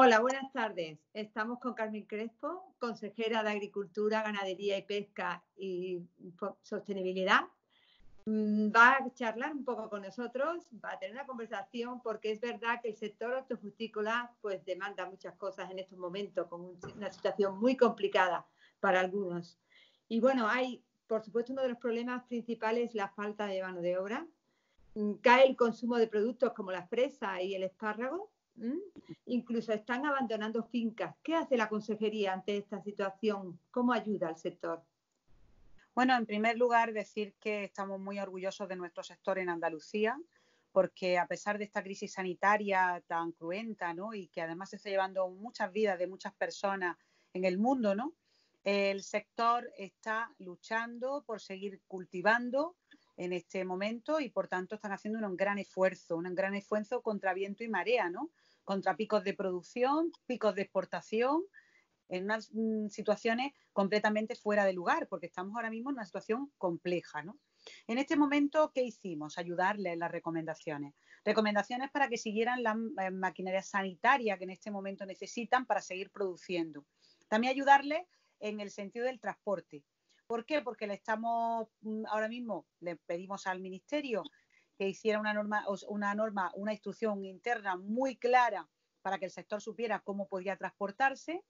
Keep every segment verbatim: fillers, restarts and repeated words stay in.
Hola, buenas tardes. Estamos con Carmen Crespo, consejera de Agricultura, Ganadería y Pesca y po- Sostenibilidad. Mm, Va a charlar un poco con nosotros, va a tener una conversación porque es verdad que el sector hortofrutícola pues demanda muchas cosas en estos momentos, con un- una situación muy complicada para algunos. Y bueno, hay, por supuesto, uno de los problemas principales es la falta de mano de obra. Mm, Cae el consumo de productos como la fresa y el espárrago. ¿m? Incluso están abandonando fincas. ¿Qué hace la consejería ante esta situación? ¿Cómo ayuda al sector? Bueno, en primer lugar, decir que estamos muy orgullosos de nuestro sector en Andalucía, porque a pesar de esta crisis sanitaria tan cruenta, ¿no? Y que además se está llevando muchas vidas de muchas personas en el mundo, ¿no? El sector está luchando por seguir cultivando en este momento y, por tanto, están haciendo un gran esfuerzo, un gran esfuerzo contra viento y marea, ¿no? Contra picos de producción, picos de exportación en unas mm, situaciones completamente fuera de lugar, porque estamos ahora mismo en una situación compleja, ¿no? En este momento, ¿qué hicimos? Ayudarles en las recomendaciones. Recomendaciones para que siguieran la eh, maquinaria sanitaria que en este momento necesitan para seguir produciendo. También ayudarles en el sentido del transporte. ¿Por qué? Porque le estamos, mm, ahora mismo le pedimos al Ministerio que hiciera una norma, una norma, una instrucción interna muy clara para que el sector supiera cómo podía transportarse.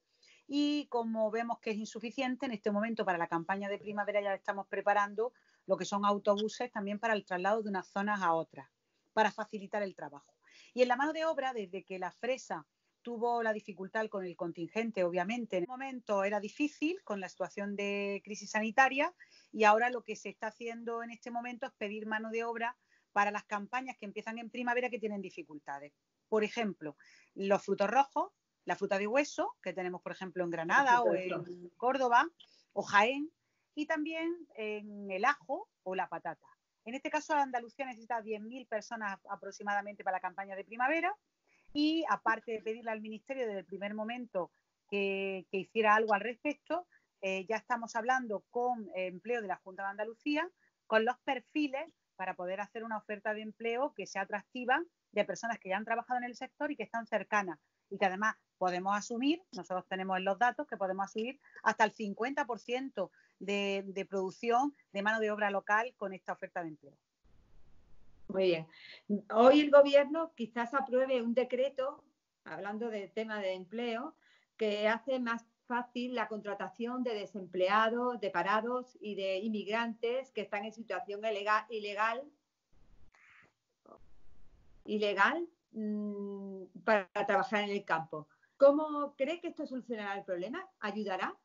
Y como vemos que es insuficiente, en este momento para la campaña de primavera ya estamos preparando lo que son autobuses también para el traslado de unas zonas a otras, para facilitar el trabajo. Y en la mano de obra, desde que la fresa tuvo la dificultad con el contingente, obviamente, en el momento era difícil con la situación de crisis sanitaria y ahora lo que se está haciendo en este momento es pedir mano de obra para las campañas que empiezan en primavera que tienen dificultades. Por ejemplo, los frutos rojos, la fruta de hueso, que tenemos, por ejemplo, en Granada o en Córdoba o Jaén, y también en el ajo o la patata. En este caso, Andalucía necesita diez mil personas aproximadamente para la campaña de primavera y, aparte de pedirle al Ministerio desde el primer momento que, que hiciera algo al respecto, eh, ya estamos hablando con eh, empleo de la Junta de Andalucía, con los perfiles para poder hacer una oferta de empleo que sea atractiva de personas que ya han trabajado en el sector y que están cercanas y que además podemos asumir, nosotros tenemos en los datos que podemos asumir hasta el cincuenta por ciento de, de producción de mano de obra local con esta oferta de empleo. Muy bien. Hoy el gobierno quizás apruebe un decreto, hablando del tema de empleo, que hace más fácil la contratación de desempleados, de parados y de inmigrantes que están en situación ilegal, ilegal, ilegal mmm, para trabajar en el campo. ¿Cómo cree que esto solucionará el problema? ¿Ayudará?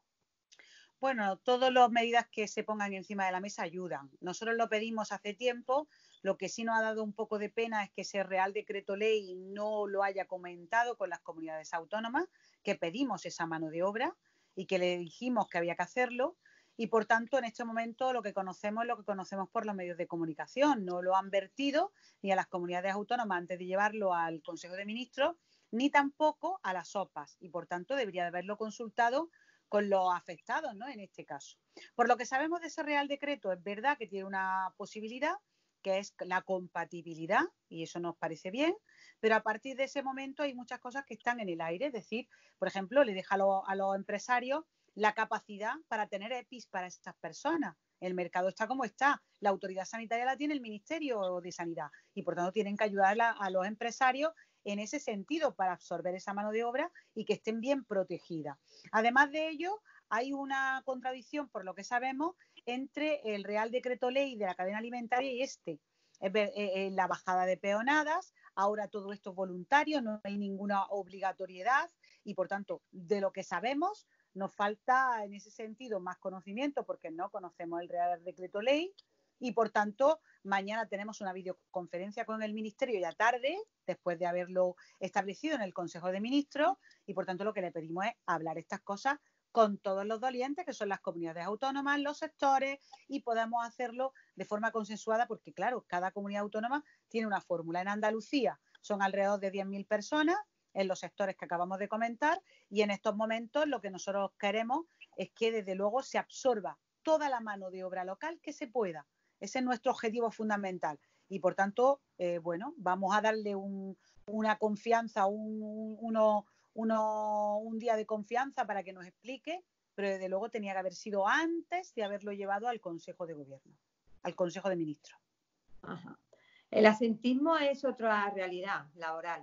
Bueno, todas las medidas que se pongan encima de la mesa ayudan. Nosotros lo pedimos hace tiempo, lo que sí nos ha dado un poco de pena es que ese Real Decreto Ley no lo haya comentado con las comunidades autónomas, que pedimos esa mano de obra y que le dijimos que había que hacerlo. Y, por tanto, en este momento lo que conocemos es lo que conocemos por los medios de comunicación. No lo han vertido ni a las comunidades autónomas antes de llevarlo al Consejo de Ministros, ni tampoco a las O P As. Y, por tanto, debería de haberlo consultado con los afectados, ¿no? En este caso. Por lo que sabemos de ese Real Decreto, es verdad que tiene una posibilidad, que es la compatibilidad, y eso nos parece bien, pero a partir de ese momento hay muchas cosas que están en el aire, es decir, por ejemplo, le deja a, lo, a los empresarios la capacidad para tener E P I s para estas personas. El mercado está como está, la autoridad sanitaria la tiene el Ministerio de Sanidad y, por tanto, tienen que ayudar a, a los empresarios en ese sentido para absorber esa mano de obra y que estén bien protegidas. Además de ello, hay una contradicción, por lo que sabemos, entre el Real Decreto Ley de la cadena alimentaria y este. Eh, la bajada de peonadas, ahora todo esto es voluntario, no hay ninguna obligatoriedad y, por tanto, de lo que sabemos, nos falta en ese sentido más conocimiento porque no conocemos el Real Decreto Ley y, por tanto, mañana tenemos una videoconferencia con el Ministerio ya tarde, después de haberlo establecido en el Consejo de Ministros y, por tanto, lo que le pedimos es hablar estas cosas con todos los dolientes, que son las comunidades autónomas, los sectores, y podamos hacerlo de forma consensuada porque, claro, cada comunidad autónoma tiene una fórmula. En Andalucía son alrededor de diez mil personas en los sectores que acabamos de comentar y en estos momentos lo que nosotros queremos es que, desde luego, se absorba toda la mano de obra local que se pueda. Ese es nuestro objetivo fundamental y, por tanto, eh, bueno, vamos a darle un, una confianza, un, un, uno, uno, un día de confianza para que nos explique, pero desde luego tenía que haber sido antes de haberlo llevado al Consejo de Gobierno, al Consejo de Ministros. Ajá. El asentismo es otra realidad laboral.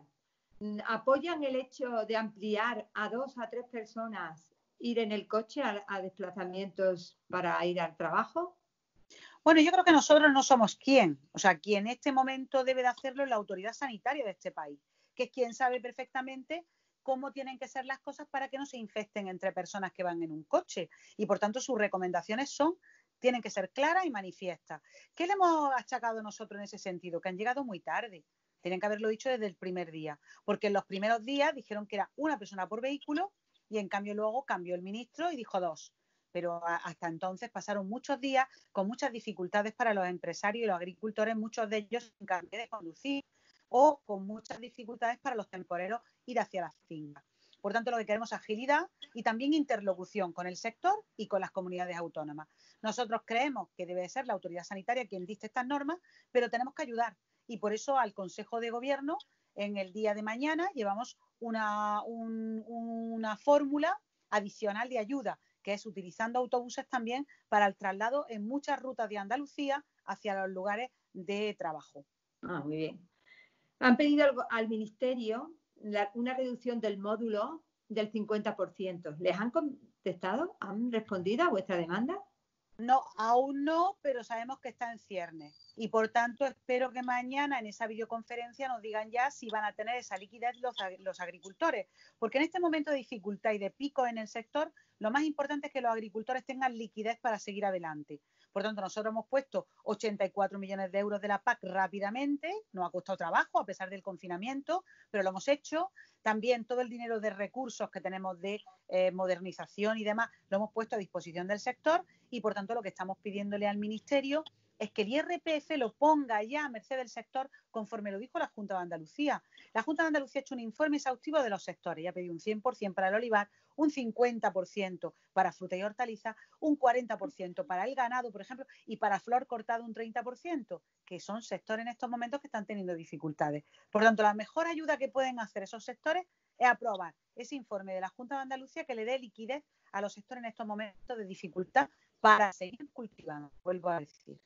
¿Apoyan el hecho de ampliar a dos a tres personas ir en el coche a, a desplazamientos para ir al trabajo? Bueno, yo creo que nosotros no somos quien. O sea, quien en este momento debe de hacerlo es la autoridad sanitaria de este país, que es quien sabe perfectamente cómo tienen que ser las cosas para que no se infecten entre personas que van en un coche. Y por tanto sus recomendaciones son, tienen que ser claras y manifiestas. ¿Qué le hemos achacado nosotros en ese sentido? Que han llegado muy tarde. Tienen que haberlo dicho desde el primer día, porque en los primeros días dijeron que era una persona por vehículo y en cambio luego cambió el ministro y dijo dos. Pero hasta entonces pasaron muchos días con muchas dificultades para los empresarios y los agricultores, muchos de ellos sin carnet de conducir o con muchas dificultades para los temporeros ir hacia las fincas. Por tanto, lo que queremos es agilidad y también interlocución con el sector y con las comunidades autónomas. Nosotros creemos que debe ser la autoridad sanitaria quien dicte estas normas, pero tenemos que ayudar. Y por eso al Consejo de Gobierno, en el día de mañana, llevamos una, un, una fórmula adicional de ayuda, que es utilizando autobuses también para el traslado en muchas rutas de Andalucía hacia los lugares de trabajo. Ah, muy bien. Han pedido al, al Ministerio la, una reducción del módulo del cincuenta por ciento. ¿Les han contestado? ¿Han respondido a vuestra demanda? No, aún no, pero sabemos que está en ciernes. Y por tanto espero que mañana en esa videoconferencia nos digan ya si van a tener esa liquidez los, los agricultores. Porque en este momento de dificultad y de pico en el sector, lo más importante es que los agricultores tengan liquidez para seguir adelante. Por tanto, nosotros hemos puesto ochenta y cuatro millones de euros de la P A C rápidamente, nos ha costado trabajo a pesar del confinamiento, pero lo hemos hecho. También todo el dinero de recursos que tenemos de eh, modernización y demás lo hemos puesto a disposición del sector y, por tanto, lo que estamos pidiéndole al Ministerio es que el I R P F lo ponga ya a merced del sector conforme lo dijo la Junta de Andalucía. La Junta de Andalucía ha hecho un informe exhaustivo de los sectores y ha pedido un cien por ciento para el olivar, un cincuenta por ciento para fruta y hortaliza, un cuarenta por ciento para el ganado, por ejemplo, y para flor cortada un treinta por ciento, que son sectores en estos momentos que están teniendo dificultades. Por tanto, la mejor ayuda que pueden hacer esos sectores es aprobar ese informe de la Junta de Andalucía que le dé liquidez a los sectores en estos momentos de dificultad para seguir cultivando, vuelvo a decir.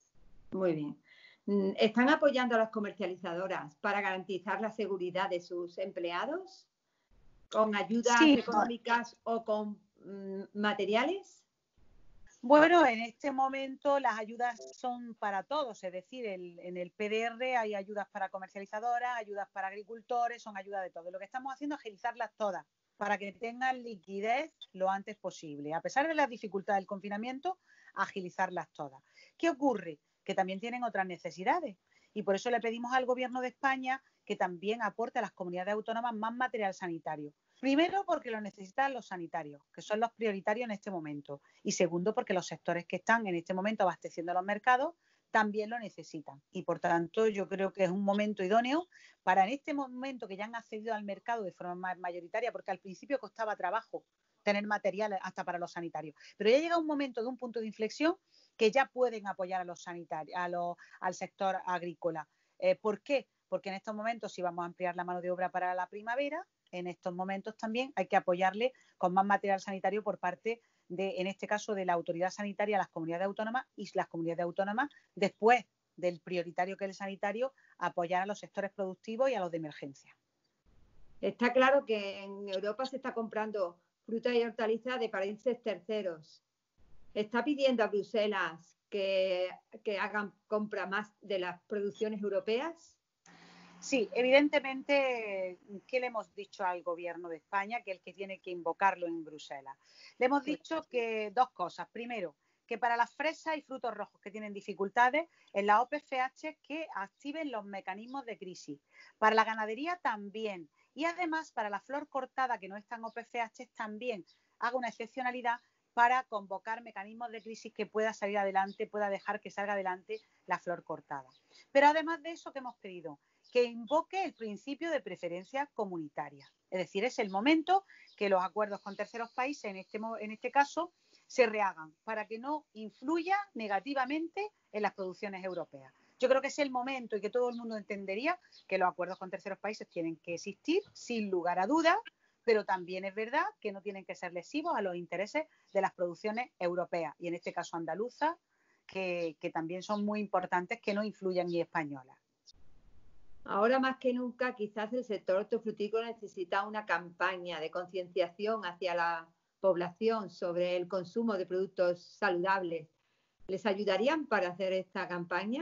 Muy bien. ¿Están apoyando a las comercializadoras para garantizar la seguridad de sus empleados? ¿Con ayudas sí, económicas no. o con mm, materiales? Bueno, en este momento las ayudas son para todos, es decir, el, en el P D R hay ayudas para comercializadoras, ayudas para agricultores, son ayudas de todo. Lo que estamos haciendo es agilizarlas todas para que tengan liquidez lo antes posible. A pesar de las dificultades del confinamiento, agilizarlas todas. ¿Qué ocurre? Que también tienen otras necesidades y por eso le pedimos al Gobierno de España que también aporte a las comunidades autónomas más material sanitario. Primero, porque lo necesitan los sanitarios, que son los prioritarios en este momento. Y segundo, porque los sectores que están en este momento abasteciendo los mercados también lo necesitan. Y por tanto, yo creo que es un momento idóneo para en este momento que ya han accedido al mercado de forma mayoritaria, porque al principio costaba trabajo tener material hasta para los sanitarios. Pero ya llega un momento de un punto de inflexión que ya pueden apoyar a los sanitarios, a los, al sector agrícola. Eh, ¿Por qué? Porque en estos momentos, si vamos a ampliar la mano de obra para la primavera, en estos momentos también hay que apoyarle con más material sanitario por parte de, en este caso, de la autoridad sanitaria a las comunidades autónomas y las comunidades autónomas, después del prioritario que es el sanitario, apoyar a los sectores productivos y a los de emergencia. Está claro que en Europa se está comprando fruta y hortalizas de países terceros. ¿Está pidiendo a Bruselas que, que hagan compra más de las producciones europeas? Sí, evidentemente, ¿qué le hemos dicho al Gobierno de España? Que es el que tiene que invocarlo en Bruselas. Le hemos dicho que dos cosas. Primero, que para las fresas y frutos rojos que tienen dificultades, en la O P F H que activen los mecanismos de crisis. Para la ganadería también. Y además, para la flor cortada, que no está en O P F H, también haga una excepcionalidad para convocar mecanismos de crisis que pueda salir adelante, pueda dejar que salga adelante la flor cortada. Pero además de eso, ¿qué hemos pedido? Que invoque el principio de preferencia comunitaria. Es decir, es el momento que los acuerdos con terceros países, en este, en este caso, se rehagan para que no influya negativamente en las producciones europeas. Yo creo que es el momento y que todo el mundo entendería que los acuerdos con terceros países tienen que existir sin lugar a dudas, pero también es verdad que no tienen que ser lesivos a los intereses de las producciones europeas, y en este caso andaluzas, que, que también son muy importantes, que no influyan ni españolas. Ahora más que nunca, quizás el sector hortofrutícola necesita una campaña de concienciación hacia la población sobre el consumo de productos saludables. ¿Les ayudarían para hacer esta campaña?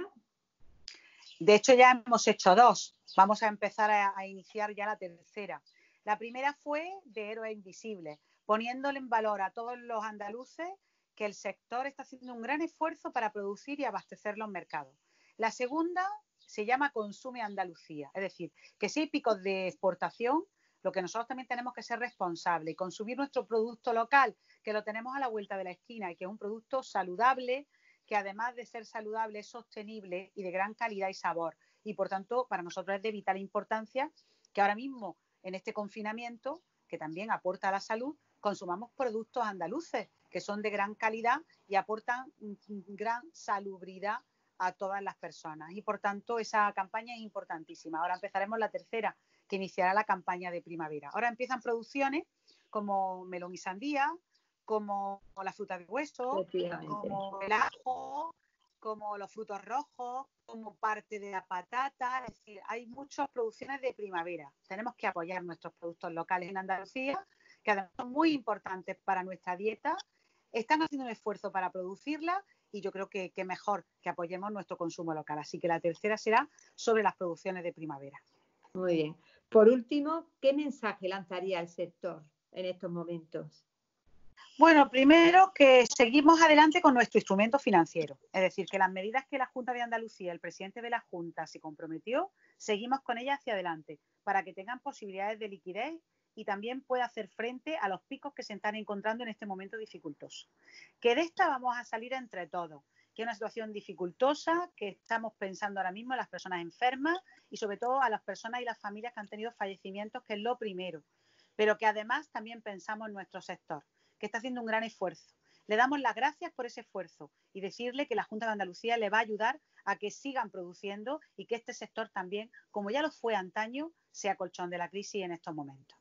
De hecho, ya hemos hecho dos. Vamos a empezar a, a iniciar ya la tercera. La primera fue de Héroes Invisibles, poniéndole en valor a todos los andaluces que el sector está haciendo un gran esfuerzo para producir y abastecer los mercados. La segunda se llama Consume Andalucía, es decir, que si hay picos de exportación, lo que nosotros también tenemos que ser responsables y consumir nuestro producto local, que lo tenemos a la vuelta de la esquina y que es un producto saludable, que además de ser saludable es sostenible y de gran calidad y sabor. Y por tanto, para nosotros es de vital importancia que ahora mismo, en este confinamiento, que también aporta a la salud, consumamos productos andaluces, que son de gran calidad y aportan gran salubridad a todas las personas. Y por tanto, esa campaña es importantísima. Ahora empezaremos la tercera, que iniciará la campaña de primavera. Ahora empiezan producciones como melón y sandía, como la fruta de hueso, como el ajo, como los frutos rojos, como parte de la patata. Es decir, hay muchas producciones de primavera. Tenemos que apoyar nuestros productos locales en Andalucía, que además son muy importantes para nuestra dieta. Están haciendo un esfuerzo para producirla y yo creo que, que mejor que apoyemos nuestro consumo local. Así que la tercera será sobre las producciones de primavera. Muy bien. Por último, ¿qué mensaje lanzaría el sector en estos momentos? Bueno, primero que seguimos adelante con nuestro instrumento financiero. Es decir, que las medidas que la Junta de Andalucía, el presidente de la Junta, se comprometió, seguimos con ellas hacia adelante para que tengan posibilidades de liquidez y también pueda hacer frente a los picos que se están encontrando en este momento dificultoso. Que de esta vamos a salir entre todos, que es una situación dificultosa, que estamos pensando ahora mismo en las personas enfermas y sobre todo a las personas y las familias que han tenido fallecimientos, que es lo primero, pero que además también pensamos en nuestro sector, que está haciendo un gran esfuerzo. Le damos las gracias por ese esfuerzo y decirle que la Junta de Andalucía le va a ayudar a que sigan produciendo y que este sector también, como ya lo fue antaño, sea colchón de la crisis en estos momentos.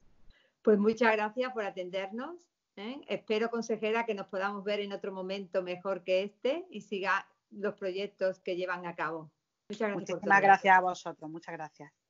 Pues muchas gracias por atendernos. ¿eh? Espero, consejera, que nos podamos ver en otro momento mejor que este y siga los proyectos que llevan a cabo. Muchas gracias. Muchísimas gracias a vosotros. Muchas gracias.